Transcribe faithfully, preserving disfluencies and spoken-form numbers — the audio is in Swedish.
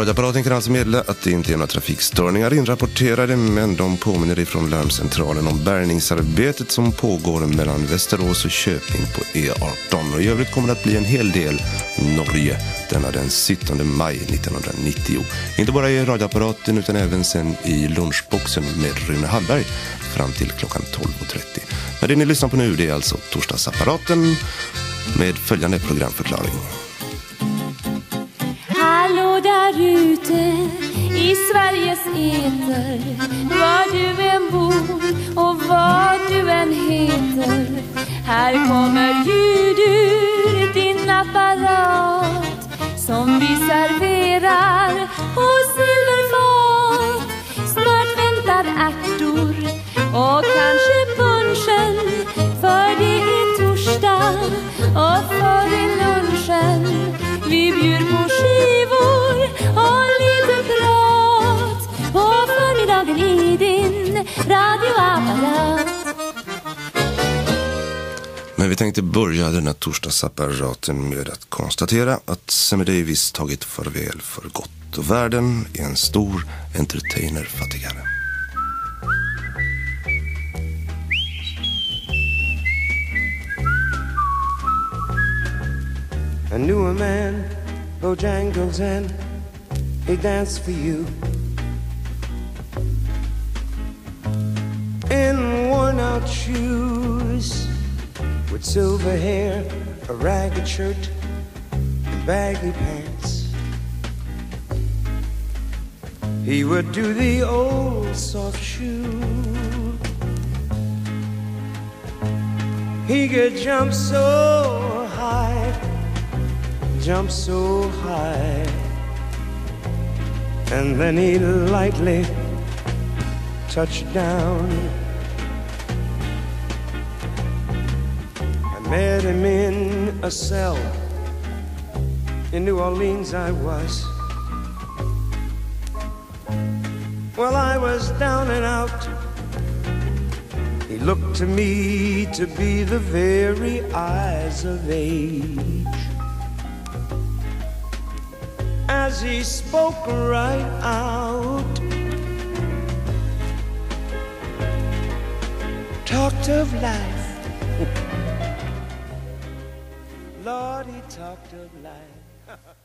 Radioapparaten kan alltså meddela att det inte är några trafikstörningar inrapporterade, men de påminner ifrån larmcentralen om bärgningsarbetet som pågår mellan Västerås och Köping på E arton. Och i övrigt kommer det att bli en hel del Norge denna den sjuttonde maj nittonhundranittio. Inte bara i radioapparaten utan även sen i lunchboxen med Rune Hallberg fram till klockan tolv och trettio. Men det ni lyssnar på nu, det är alltså Torsdagsapparaten med följande programförklaring. Hallå där ute i Sveriges eter, var du än bor och vad du än heter. Här kommer ljud ur din apparat som vi serverar på silverfat. Snart väntar ärtor och kanske punchen, för det är torsdag och för i lunchen vi bjuder på skivor och lite prat på förmiddagen i din radioapparat. Men vi tänkte börja den här torsdagsapparaten med att konstatera att Sammy Davis tagit farväl för gott, och världen är en stor entertainer-fattigare. I knew a man, Bojangles, and he danced for you in worn-out shoes, with silver hair, a ragged shirt, and baggy pants. He would do the old soft shoe. He could jump so high, jump so high, and then he lightly touched down. I met him in a cell in New Orleans. I was, well, I was down and out. He looked to me to be the very eyes of age, as he spoke right out, talked of life. Lord, he talked of life.